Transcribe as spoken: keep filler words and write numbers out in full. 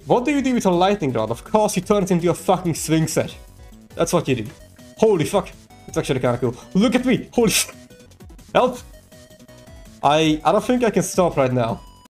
What do you do with a lightning rod? Of course you turn it into a fucking swing set. That's what you do. Holy fuck. It's actually kind of cool. Look at me. Holy fuck. Help. I, I don't think I can stop right now.